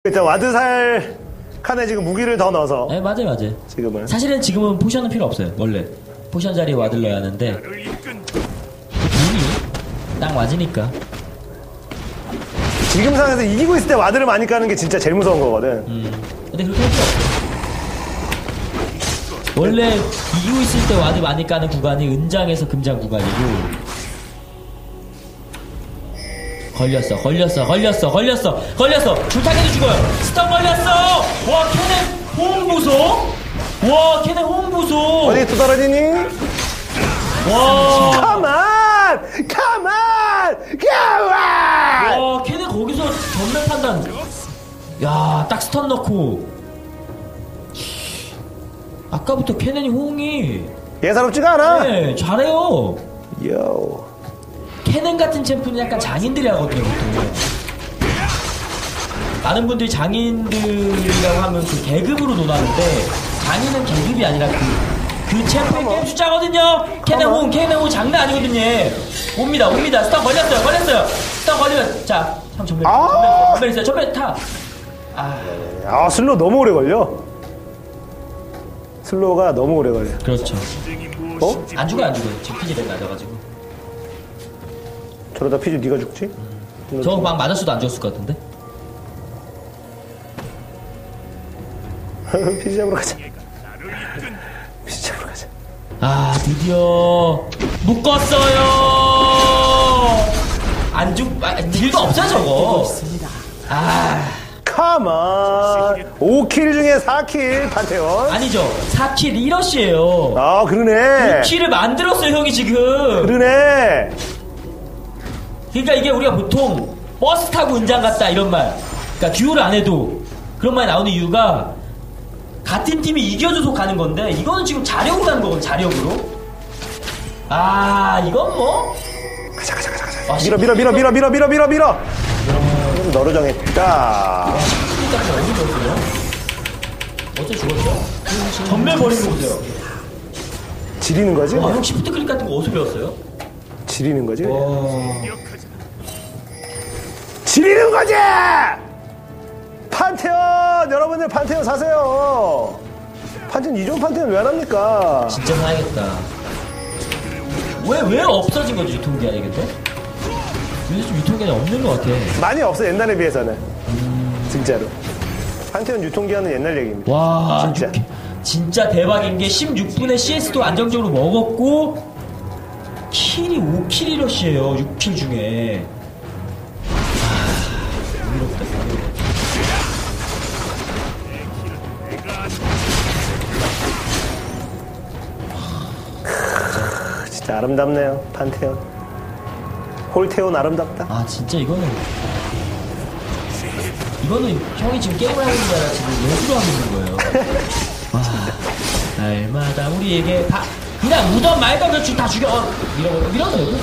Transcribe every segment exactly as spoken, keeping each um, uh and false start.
일단 와드살 칸에 지금 무기를 더 넣어서. 네, 맞아요, 맞아요. 지금은. 사실은 지금은 포션은 필요 없어요, 원래. 포션 자리에 와드를 넣어야 하는데. 돈이 딱 맞으니까. 지금 상황에서 이기고 있을 때 와드를 많이 까는 게 진짜 제일 무서운 거거든. 음. 근데 그렇게 할 필요 없어. 원래 이기고 있을 때 와드 많이 까는 구간이 은장에서 금장 구간이고. 걸렸어, 걸렸어, 걸렸어, 걸렸어, 걸렸어. 줄타기도 죽어요. 스턴 걸렸어. 와, 걔네 호응 보소. 와, 걔네 호응 보소. 어디 또 떨어지니? 와, 가만, 가만, 가만. 와, 걔네 거기서 전면 판단. 야, 딱 스턴 넣고. 아까부터 걔네니 호응이. 예사롭지가 않아. 네, 잘해요. 요. 캐넨 같은 챔프는 약간 장인들이 하거든요, 보통. 많은 분들이 장인들이라고 하면 그 계급으로 논하는데, 장인은 계급이 아니라 그, 그 챔프의 게임 숫자거든요? 캐넨 호응, 캐넨 호응 장난 아니거든요. 옵니다, 옵니다. 스턴 걸렸어요, 걸렸어요. 스턴 걸리면, 자, 참, 전멸, 아! 전멸, 전멸 있어요, 전멸 타. 아. 아, 슬로우 너무 오래 걸려. 슬로우가 너무 오래 걸려. 그렇죠. 어? 안 죽어요, 안 죽어요. 지피지를 낮아가지고. 저러다 피주 네가 죽지? 음. 저거 막 맞았어도 안 죽었을 것 같은데? 피주 잡으러 가자. 피주 잡으러 가자. 아, 드디어 묶었어요. 안 죽, 아, 딜도 없어요 저거. 아, 가만. 오 킬 중에 사 킬 판테온. 아니죠. 사 킬 일 러시예요. 아, 그러네. 오 킬을 만들었어요 형이 지금. 그러네. 그러니까 이게 우리가 보통 버스 타고 은장 갔다 이런 말, 그러니까 듀오를 안 해도 그런 말이 나오는 이유가 같은 팀이 이겨줘서 가는 건데, 이거는 지금 자력으로 가는 거거든. 자력으로. 아, 이건 뭐 가자, 가자, 가자, 가자. 아, 밀어, 밀어, 밀어, 밀어, 밀어, 밀어, 밀어, 밀어. 그럼 너로 정했다. 시프트까지 어디 줬어요? 어째 죽었죠? 전멸 버리는 거 보세요. 지리는 거지? 와, 형 시프트 클릭 같은 거 어디서 배웠어요? 지리는 거지? 와. 지리는 거지! 판테온! 여러분들 판테온 사세요! 판테온, 이종 판테온 왜 안 합니까? 진짜 사야겠다. 왜, 왜 없어진 거지, 유통기한이 근데? 요새 좀 유통기한이 없는 것 같아. 많이 없어, 옛날에 비해서는. 음... 진짜로. 판테온 유통기한은 옛날 얘기입니다. 와, 진짜. 육, 진짜 대박인 게 십육 분에 씨에스도 안정적으로 먹었고, 킬이 오 킬이 러시에요, 육 킬 중에. 아, 흥미롭다. 진짜 아름답네요, 판테온. 홀테온 아름답다. 아, 진짜 이거는. 이거는 형이 지금 게임을 하고 있는 게 아니라 지금 예술을 하고 있는 거예요. 와, 날마다 우리에게 다, 그냥 무덤 말까 그렇지 다 죽여. 어, 밀어, 밀어도 되고.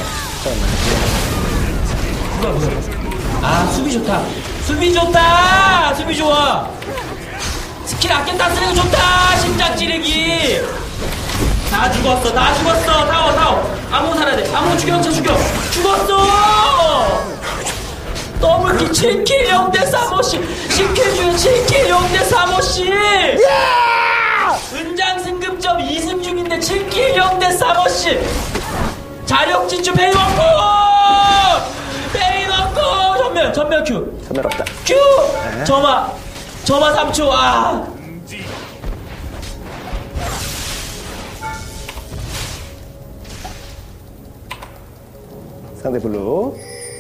뭐야, 뭐야. 아, 수비 좋다. 수비 좋다! 수비 좋아! 스킬 아꼈다 쓰는 거 좋다! 심장 찌르기! 다 죽었어, 다 죽었어! 타워, 타워! 아무 살아야 돼. 아무 죽여, 저 죽여! 죽었어! 더블킬 칠 킬 영 대 삼 호씨! 십 킬 중에 칠 킬 영 대 삼 호씨! 은장 승급점 이 승 중인데 칠 킬 영 대 삼 호씨! 자력 진출 베이 넣고! 베이 넣고! 전멸, 전멸 큐! 전멸 없다. 큐! 에? 점화! 점화 삼 초, 아! 상대 블루.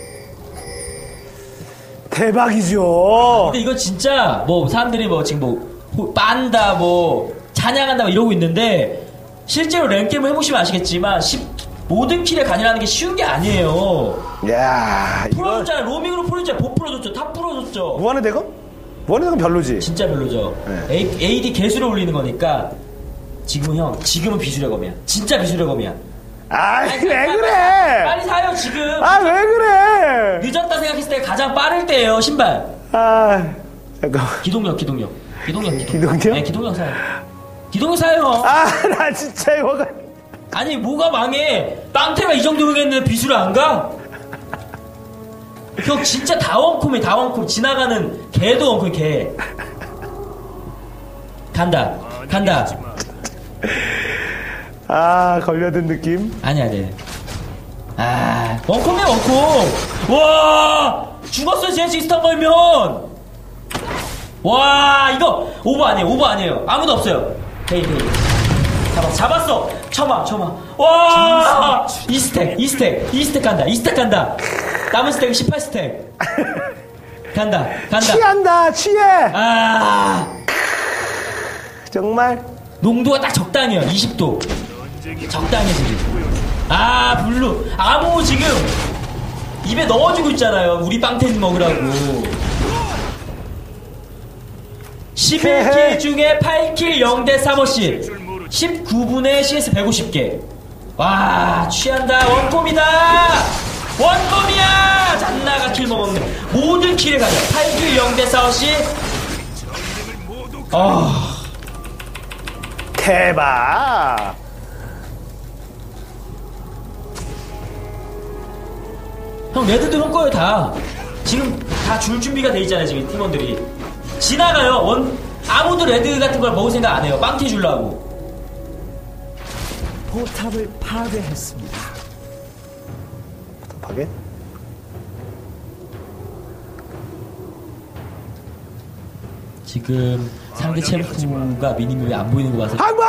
대박이죠. 근데 이거 진짜 뭐 사람들이 뭐 지금 뭐 호, 빤다 뭐 찬양한다 뭐 이러고 있는데, 실제로 랭게임을 해보시면 아시겠지만 십, 모든 킬에 간이라는 게 쉬운 게 아니에요. 야, 풀어줬잖아요. 로밍으로 풀어줬잖아요. 보 풀어줬죠. 탑 풀어줬죠. 무한의 대검? 무한의 대검 별로지. 진짜 별로죠. 네. 에이디 개수를 올리는 거니까. 지금은 형, 지금은 비수의 검이야. 진짜 비수의 검이야. 아이, 왜 빨리, 그래? 빨리 사요 지금. 아, 왜 그래? 늦었다 생각했을 때 가장 빠를 때예요, 신발. 아, 잠깐만. 기동력, 기동력. 기동력, 기동력. 기동력? 네, 기동력 사요. 기동력 사요. 아, 나 진짜 이거가. 아니, 뭐가 망해. 빵태가 이 정도 흥했는데 비수를 안 가? 형 진짜 다 원콤이 다 원콤. 지나가는 개도 원콤 개. 간다 간다. 아, 걸려든 느낌. 아니 아니. 아 원콤이야 원콤. 와 죽었어 제네시 스턴 걸면. 와 이거 오버 아니에요 오버 아니에요. 아무도 없어요. 헤이 헤이 잡았어 잡았어. 쳐마 쳐마. 와 이 스택 이 스택 이 스택 간다 이 스택 간다. 남은 스택은 십팔 스택. 간다 간다. 취한다, 취해. 아 정말. 농도가 딱 적당해요. 이십 도 적당해 지금. 아 블루 아무 지금 입에 넣어주고 있잖아요. 우리 빵텐 먹으라고. 십일 킬 중에 팔 킬 영 대 삼호씨 십구 분에 씨에스 백오십 개. 와 취한다. 원콤이다 원콤이야. 잔나가 킬 먹었네. 모든 킬을 가져. 팔 킬 영 대 사호씨. 아 대박. 형 레드도 형 거예요 다. 지금 다 줄 준비가 돼 있잖아요. 지금 팀원들이 지나가요. 원 아무도 레드 같은 걸 먹을 생각 안 해요. 빵티 주려고. 포탑을 파괴했습니다. 파괴? 지금 상대 챔프가 미니맵에 안 보이는 거 봐서 항마!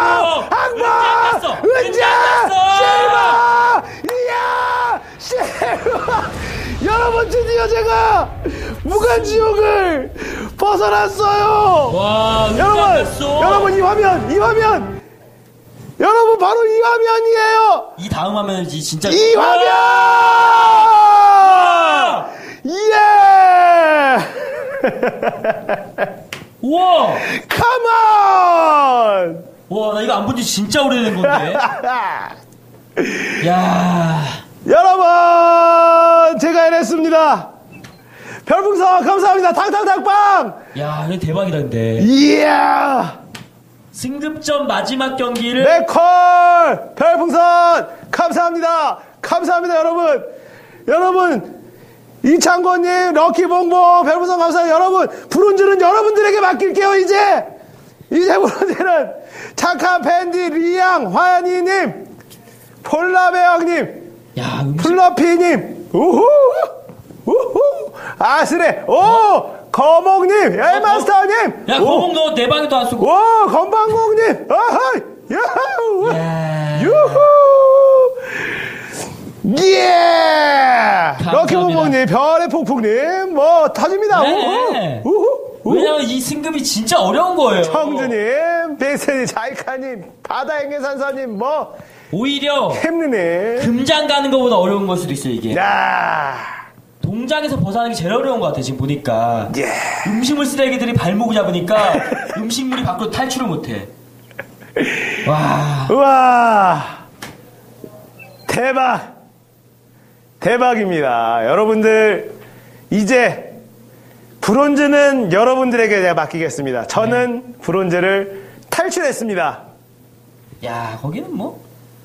항마! 은자! 은자! 은자! 실바! 이야! 실바! 여러분, 드디어 제가 무간지옥을 벗어났어요! 와 여러분! 은자 여러분, 이 화면! 이 화면! 여러분, 바로 이 화면이에요! 이 다음 화면이지 진짜. 이 화면! 예! 우와 컴온! 와 나 이거 안 본 지 진짜 오래된 건데. 야 여러분, 제가 해냈습니다. 별풍선 감사합니다. 탕탕탕빵! 야 이거 대박이다 근데. 이야! 승급전 마지막 경기를 네콜! 별풍선 감사합니다. 감사합니다, 여러분. 여러분, 이창권님, 럭키봉봉, 별풍선 감사합니다. 여러분, 브론즈는 여러분들에게 맡길게요, 이제! 이제 브론즈는 착한 팬디, 리양, 화연이님, 폴라베형님, 야 음식 플러피님, 우후! 우후! 아스레, 오! 거목님, 엘마스터님, 야 오! 거봉 너 내 방에도 안 쓰고. 와, 건방공님! 아하이! 야호! 야. 유후! 예! 감사합니다. 럭키봉봉님, 별의 폭풍님, 뭐, 터집니다. 네. 우후! 우후! 우후! 왜냐면 이 승급이 진짜 어려운 거예요. 청주님, 베이스니 자이카님, 바다행계산사님, 뭐, 오히려 햄느님. 금장 가는 것보다 어려운 걸 수도 있어요 이게. 야 동장에서 벗어나는 게 제일 어려운 것 같아 지금 보니까. 예. 음식물 쓰레기들이 발목을 잡으니까 음식물이 밖으로 탈출을 못해. 와. 우와! 대박! 대박입니다. 여러분들, 이제, 브론즈는 여러분들에게 제가 맡기겠습니다. 저는 네. 브론즈를 탈출했습니다. 야 거기는 뭐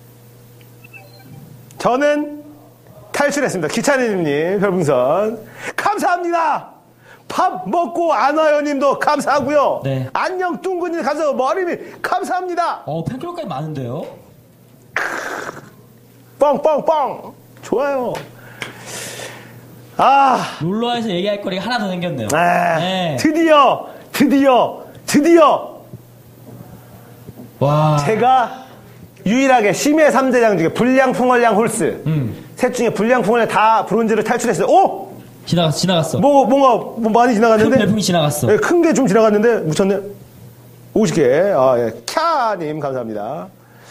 저는 탈출했습니다. 기차님님 별풍선 감사합니다. 밥 먹고 안 와요 님도 감사하고요. 네. 안녕 뚱구님 가서 머리미 감사합니다. 어 팬클럽까지 많은데요. 뻥뻥뻥 좋아요. 아 롤러에서 얘기할 거리가 하나 더 생겼네요. 아, 네. 드디어 드디어 드디어 와 제가 유일하게 심해 삼 대장 중에 불량, 풍월량, 홀스 음. 셋 중에 불량, 풍월량 다 브론즈를 탈출했어요. 오! 지나갔어 지나갔어. 뭐 뭔가 뭐 많이 지나갔는데 큰 별풍이 지나갔어. 네, 큰 게 좀 지나갔는데 묻혔네. 오십 개. 아, 예. 캬님 감사합니다.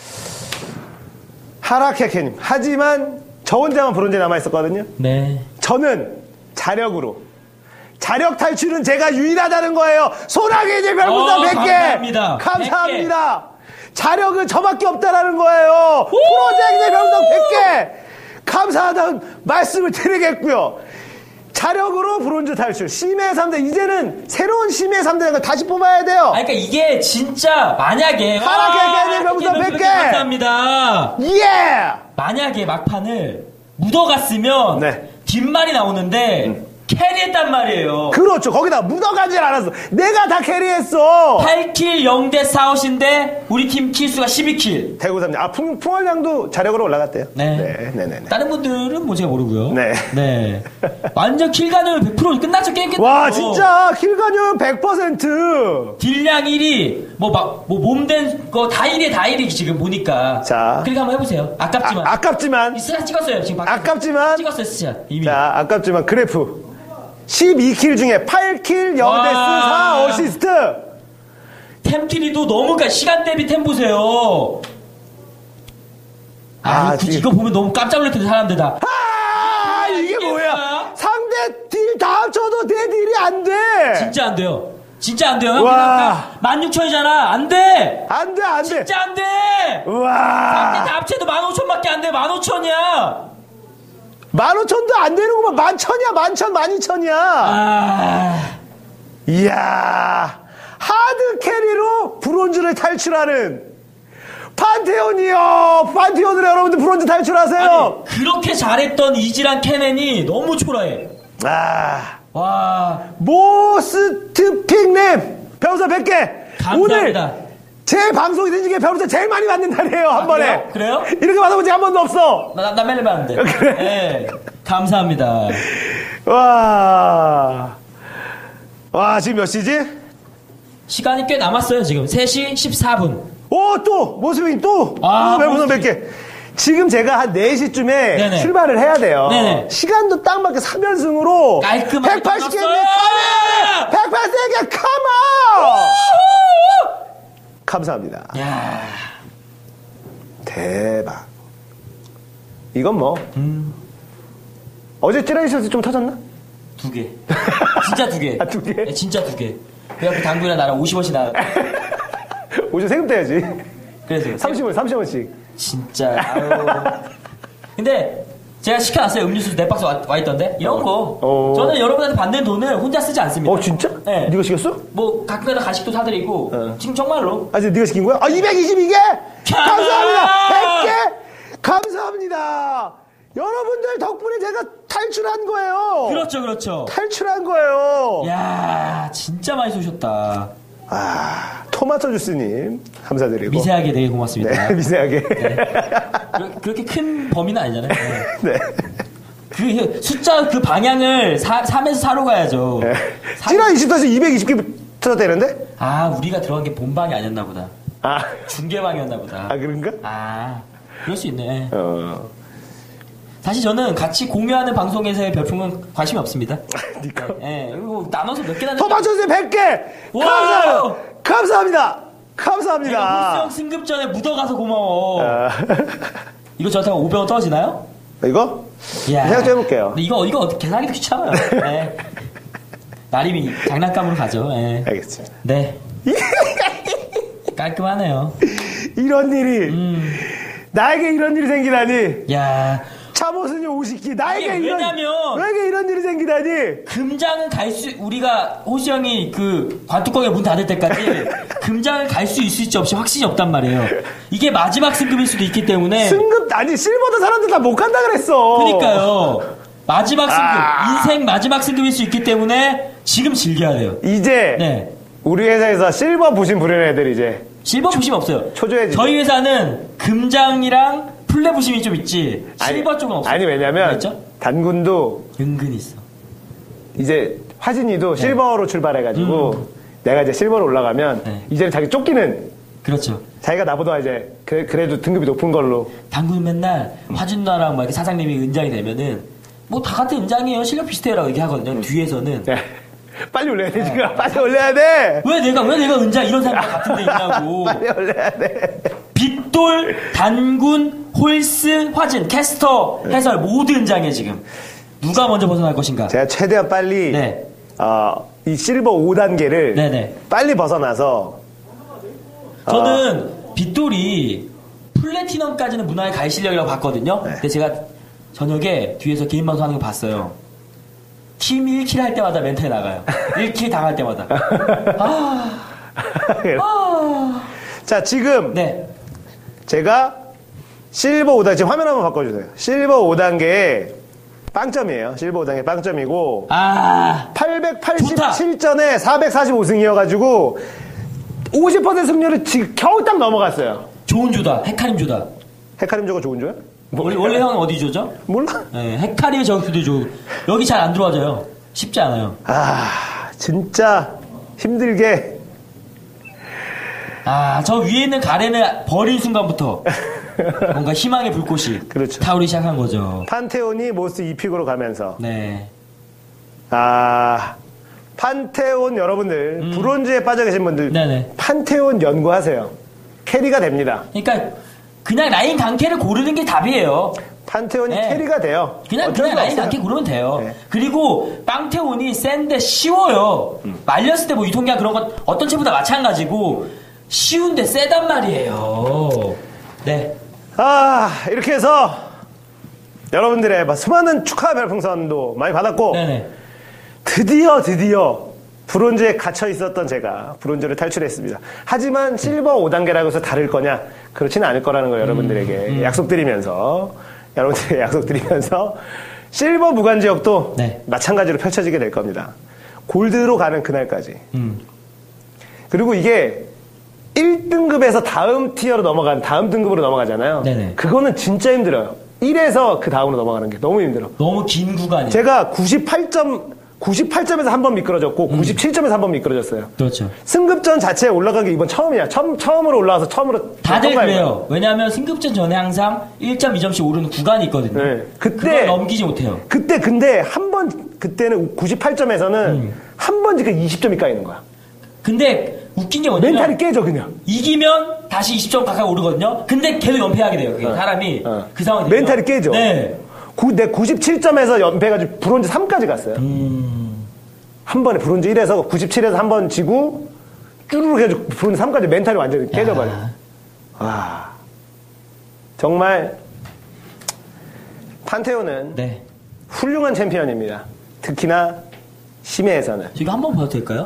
하라케케님. 하지만 저 혼자만 브론즈에 남아 있었거든요. 네. 저는 자력으로 자력 탈출은 제가 유일하다는 거예요. 소나기님 별풍선 어, 백 개. 감사합니다. 감사합니다. 백 개. 자력은 저밖에 없다라는 거예요. 프로젝트 별풍선 백 개. 감사하다는 말씀을 드리겠고요. 자력으로 브론즈 탈출. 심해 삼 대. 이제는 새로운 심해 삼 대장을 다시 뽑아야 돼요. 아, 그러니까 이게 진짜 만약에 하라케케님 별풍선 백 개. 감사합니다. 예. 만약에 막판을 묻어갔으면 네. 뒷말이 나오는데 음. 캐리했단 말이에요. 그렇죠. 거기다 묻어가질 않았어. 내가 다 캐리했어. 팔 킬 영 대 사웃인데 우리 팀 킬수가 십이 킬. 대구 삼 아, 풍, 풍월량도 자력으로 올라갔대요. 네. 네, 네, 네. 네. 다른 분들은 뭐 제가 모르고요. 네. 네. 완전 킬가능 백 퍼센트 끝났죠. 게임 끝났죠. 와, 진짜 킬가능 백 퍼센트. 딜량 일 위, 뭐 막, 뭐 몸된 거 다 일 위에 다 일 위 지금 보니까. 자. 그러니까 한번 해보세요. 아깝지만. 아, 아깝지만. 스샷 찍었어요. 지금 밖에. 아깝지만. 찍었어요, 스샷. 이미. 자, 아깝지만 그래프. 십이 킬 중에 팔 킬 영 데스 사 어시스트. 템트리도 너무, 가 시간 대비 템 보세요. 아, 아, 굳이 지금- 이거 보면 너무 깜짝 놀랄 텐데, 사람들 다. 아, 이게 이게 뭐야. 뭐야? 상대 딜 다 합쳐도 내 딜이 안 돼. 진짜 안 돼요. 진짜 안 돼요. 와. 만 육천이잖아. 안 돼! 안 돼, 안 돼. 진짜 안 돼! 상대 우와. 다 합쳐도 만 오천밖에 안 돼. 만 오천이야. 만 오천도 안 되는구만. 만천이야, 만천, 만이천이야. 아. 이야. 하드 캐리로 브론즈를 탈출하는 판테온이요. 판테온으로 여러분들 브론즈 탈출하세요. 아니, 그렇게 잘했던 이지란 케넨이 너무 초라해. 아. 와. 모스트픽님 별풍선 백 개. 감사합니다. 오늘 제 방송이 된 중에 별풍선 제일 많이 받는 날이에요. 한 아, 번에. 그래요? 그래요? 이렇게 받아본 적 한 번도 없어. 나, 나 멜레 안 돼. 그래? 네. 감사합니다. 와. 와, 지금 몇 시지? 시간이 꽤 남았어요, 지금. 세 시 십사 분. 오, 또! 모스트픽 또! 아, 별풍선 백 모스트픽. 개. 지금 제가 한 네 시쯤에 네네. 출발을 해야 돼요. 네네. 시간도 딱 맞게 삼 연승으로 깔끔하게 백팔십 개 끝났어요. 카메! 백팔십 개 컴온! 감사합니다. 야. 대박. 이건 뭐 음. 어제 찌라시에서 좀 터졌나? 두 개. 진짜 두 개. 아, 두 개? 네, 진짜 두 개. 그래갖고 당구이랑 나랑 오십 원씩 나가. 오늘 세금 떼야지. 그래서 삼십 원, 삼십 원씩. 진짜. 아유. 근데 제가 시켜놨어요. 음료수 네 박스 와, 와 있던데. 이런 거. 어. 저는 여러분한테 받는 돈을 혼자 쓰지 않습니다. 어, 진짜? 네. 네가 시켰어? 뭐 가끔가다 간식도 사드리고 어. 지금 정말로. 아, 이제 네가 시킨 거야? 아, 이백이십이 개! 감사합니다! 백 개! 감사합니다! 여러분들 덕분에 제가 탈출한 거예요! 그렇죠, 그렇죠. 탈출한 거예요! 야, 진짜 많이 쏘셨다. 아, 토마토 주스님, 감사드리고. 미세하게 되게 고맙습니다. 네, 미세하게. 그러- 그렇게 큰 범위는 아니잖아요. 네. 네. 그 숫자 그 방향을 사, 삼에서 사로 가야죠. 네. 사- 찌라 이십 도에서 이백이십 개 터졌다는데? 아, 우리가 들어간 게 본방이 아니었나 보다. 아, 중계방이었나 보다. 아, 그런가? 아, 그럴 수 있네. 어. 사실 저는 같이 공유하는 방송에서의 별풍은 관심이 없습니다. 니꺼. 예, 그리고 나눠서 몇 개나 토마토 주스 백 개! 와! 감사합니다! 감사합니다! 내가 감사합니다! 호수형 승급 전에 묻어가서 고마워. 아, 이거 저한테 오백 원 떨어지나요? 이거? 이야. 생각 좀 해볼게요. 근데 이거, 이거 어떻게 계산하기도 귀찮아요. 네. 나림이 장난감으로 가죠. 예. 알겠습니다. 네. 깔끔하네요. 이런 일이, 음. 나에게 이런 일이 생기다니. 야, 잠옷은요, 오십기. 나에게 아니, 이런, 왜냐면- 나에게 이런 일이 생기다니. 금장은 갈 수, 우리가, 호시 형이 그, 관뚜껑에 문 닫을 때까지, 금장을 갈 수 있을지 없이 확신이 없단 말이에요. 이게 마지막 승급일 수도 있기 때문에. 승급, 아니, 실버도 사람들 다 못 간다 그랬어. 그러니까요. 마지막 승급, 아. 인생 마지막 승급일 수 있기 때문에, 지금 즐겨야 돼요. 이제, 네. 우리 회사에서 실버 부심 부리는 애들 이제, 실버 부심 없어요. 초조해지죠. 저희 회사는 금장이랑 플레 부심이 좀 있지, 실버 아니, 쪽은 없어요. 아니, 왜냐면, 그렇죠? 단군도 은근히 있어. 이제 화진이도 실버로 출발해가지고 내가 이제 실버로 올라가면 네. 이제는 자기 쫓기는 그렇죠. 자기가 나보다 이제 그, 그래도 등급이 높은 걸로 당구는 맨날 화준 누나랑 막 이렇게 사장님이 은장이 되면은 뭐 다 같은 은장이에요. 실력 비슷해라고 얘기 하거든요. 뒤에서는 네. 빨리 올려야 돼 지금 네. 빨리 올려야 돼 왜 내가 왜 내가 은장 이런 사람 같은 데 있냐고. 빨리 올려야 돼 빗돌, 단군, 홀스, 화진, 캐스터, 해설 모두 은장이에요 지금. 누가 먼저 벗어날 것인가? 제가 최대한 빨리 네. 어, 이 실버 오 단계를 네네. 빨리 벗어나서 저는 빗돌이 플래티넘까지는 무난히 갈 실력이라고 봤거든요. 네. 근데 제가 저녁에 뒤에서 개인 방송 하는 거 봤어요. 팀 일 킬 할 때마다 멘트에 나가요. 일 킬 당할 때마다. 아, 아. 자 지금 네. 제가 실버 오 단계 지금 화면 한번 바꿔주세요. 실버 오 단계에 빵점이에요. 실버 오 단계 빵점이고 아, 팔백팔십칠 전에 사백사십오 승이어가지고 오십 퍼센트 승률을 지금 겨우 딱 넘어갔어요. 좋은 조다. 헤카림 조다. 헤카림 조가 좋은 조야? 원래, 원래 형은 어디 조죠? 몰라. 네, 헤카림이 저기도 조. 여기 잘 안 들어와져요. 쉽지 않아요. 아, 진짜 힘들게. 아, 저 위에 있는 가렌을 버린 순간부터 뭔가 희망의 불꽃이 그렇죠. 타오르기 시작한 거죠. 판테온이 모스 이 픽으로 가면서. 네. 아, 판테온 여러분들, 음. 브론즈에 빠져 계신 분들, 네네. 판테온 연구하세요. 캐리가 됩니다. 그러니까 그냥 라인 강캐를 고르는 게 답이에요. 판테온이 네. 캐리가 돼요. 그냥 어쩔 그냥 수 라인 없어요. 강캐 고르면 돼요. 네. 그리고 빵테온이 센데 쉬워요. 음. 말렸을 때 뭐 유통기한 그런 건 어떤 챔보다 마찬가지고 쉬운데 세단 말이에요. 네. 아, 이렇게 해서 여러분들의 수많은 축하 별풍선도 많이 받았고, 네네. 드디어 드디어 브론즈에 갇혀 있었던 제가 브론즈를 탈출했습니다. 하지만 실버 오 단계라고 해서 다를 거냐? 그렇지는 않을 거라는 걸 여러분들에게 음, 음. 약속드리면서 여러분들에게 약속드리면서 실버 무관 지역도 네. 마찬가지로 펼쳐지게 될 겁니다. 골드로 가는 그날까지. 음. 그리고 이게 일 등급에서 다음 티어로 넘어가는 다음 등급으로 넘어가잖아요. 네네. 그거는 진짜 힘들어요. 일에서 그 다음으로 넘어가는 게 너무 힘들어. 너무 긴 구간이에요. 제가 구십팔 점 구십팔 점에서 한 번 미끄러졌고 음. 구십칠 점에서 한 번 미끄러졌어요. 그렇죠. 승급전 자체에 올라간 게 이번 처음이야. 처음, 처음으로 올라와서 처음으로 다들 통과한 거야. 그래요. 왜냐하면 승급전 전에 항상 일 점, 이 점씩 오르는 구간이 있거든요. 네. 그때 그걸 넘기지 못해요. 그때 근데 한 번 그때는 구십팔 점에서는 음. 한 번 지금 이십 점이 까이는 거야. 근데 웃긴 게 뭐냐면 멘탈이 깨져 그냥. 이기면 다시 이십 점 가까이 오르거든요. 근데 계속 연패하게 돼요. 그게 어. 사람이 어. 그 상황이 되면. 멘탈이 깨져. 네. 구, 내 구십칠 점에서 연패해가지고 브론즈 삼까지 갔어요. 음. 한 번에 브론즈 일에서 구십칠에서 한 번 지고 쭈르륵 해가지고 브론즈 삼까지 멘탈이 완전히 깨져버려. 야. 와. 정말 판테온은 네. 훌륭한 챔피언입니다. 특히나 심해에서는. 저기 한번 봐도 될까요?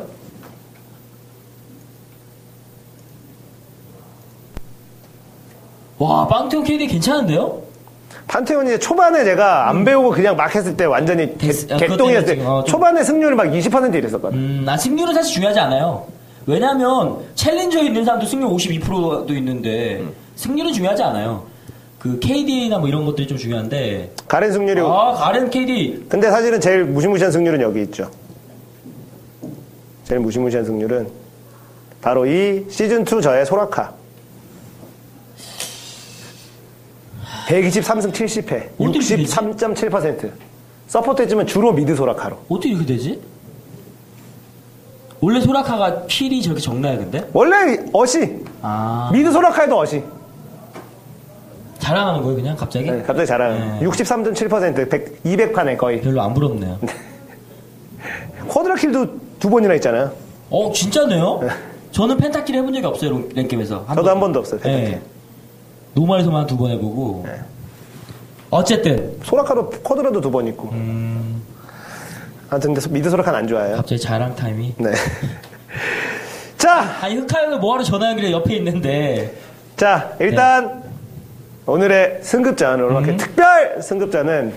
와, 빵테온 케이디 괜찮은데요? 판테온이 이제 초반에 제가 안 배우고 그냥 막 했을 때 완전히 개, 됐- 아, 그것 개똥이었을 때 때문에 지금, 어, 좀- 초반에 승률이 막 이십 퍼센트 이랬었거든. 음, 나 승률은 사실 중요하지 않아요. 왜냐면 챌린저에 있는 사람도 승률 오십이 퍼센트도 있는데 승률은 중요하지 않아요. 그 케이디나 뭐 이런 것들이 좀 중요한데. 가렌 승률이. 아, 가렌 케이디. 근데 사실은 제일 무시무시한 승률은 여기 있죠. 제일 무시무시한 승률은 바로 이 시즌이 저의 소라카. 백이십삼 승 칠십 패. 어떻게 되지? 육십삼 점 칠 퍼센트. 서포트 했지만 주로 미드 소라카로. 어떻게 이렇게 되지? 원래 소라카가 킬이 저렇게 적나요, 근데? 원래 어시. 아. 미드 소라카에도 어시. 자랑하는 거예요, 그냥 갑자기? 네, 갑자기 잘하는. 네. 육십삼 점 칠 퍼센트. 백, 이백 판에 거의. 별로 안 부럽네요. 쿼드라킬도 두 번이나 있잖아요. 어, 진짜네요? 저는 펜타킬 해본 적이 없어요, 랭겜에서. 저도 한 번도 없어요, 펜타킬. 네. 노말에서만 두 번 해보고. 네. 어쨌든. 소라카도 쿼드라도 두 번 있고. 음, 아무튼 근데 미드 소라카는 안 좋아해요. 갑자기 자랑 타임이. 네. 자, 아니, 흑하영을 뭐하러 전화 연결해 옆에 있는데. 자, 일단 오늘의 승급전, 오늘 음. 특별 승급전은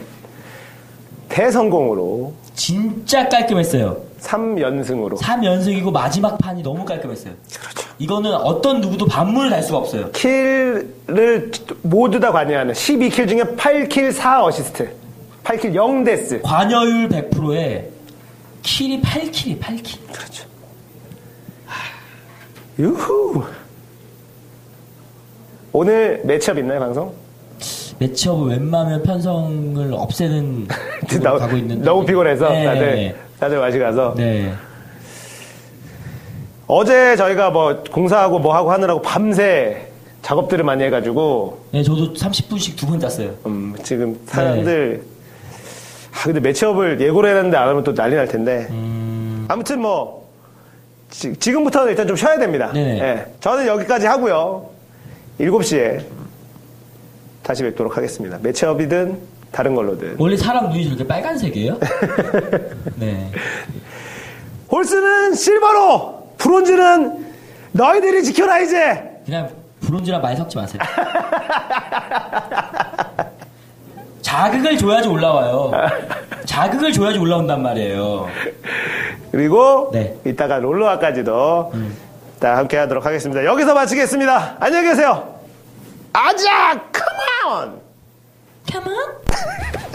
대성공으로 진짜 깔끔했어요. 삼 연승으로. 삼 연승이고 마지막 판이 너무 깔끔했어요. 그렇죠. 이거는 어떤 누구도 반문을 달 수가 없어요. 킬을 모두 다 관여하는 십이 킬 중에 팔 킬 사 어시스트. 팔 킬 영 데스. 관여율 백 퍼센트에 킬이 팔 킬이 팔 킬. 그렇죠. 유후. 오늘 매치업 있나요, 방송? 매치업을 웬만하면 편성을 없애는 쪽으로 너무, 가고 있는데. 너무 피곤해서 네. 다들, 다들 맛이 가서. 네. 어제 저희가 뭐 공사하고 뭐 하고 하느라고 밤새 작업들을 많이 해가지고 네, 저도 삼십 분씩 두 번 잤어요. 음, 지금 사람들 아 근데 매치업을 예고를 해놨는데 안 하면 또 난리 날 텐데 음, 아무튼 뭐 지, 지금부터는 일단 좀 쉬어야 됩니다. 네네. 예, 저는 여기까지 하고요. 일곱 시에 다시 뵙도록 하겠습니다. 매치업이든 다른 걸로든. 원래 사람 눈이 저렇게 빨간색이에요? 네. 홀스는 실버로, 브론즈는 너희들이 지켜라 이제. 그냥 브론즈랑 말 섞지 마세요. 자극을 줘야지 올라와요. 자극을 줘야지 올라온단 말이에요. 그리고 네. 이따가 롤러와까지도 음. 다 함께 하도록 하겠습니다. 여기서 마치겠습니다. 안녕히 계세요. 아자, 컴온! Come on.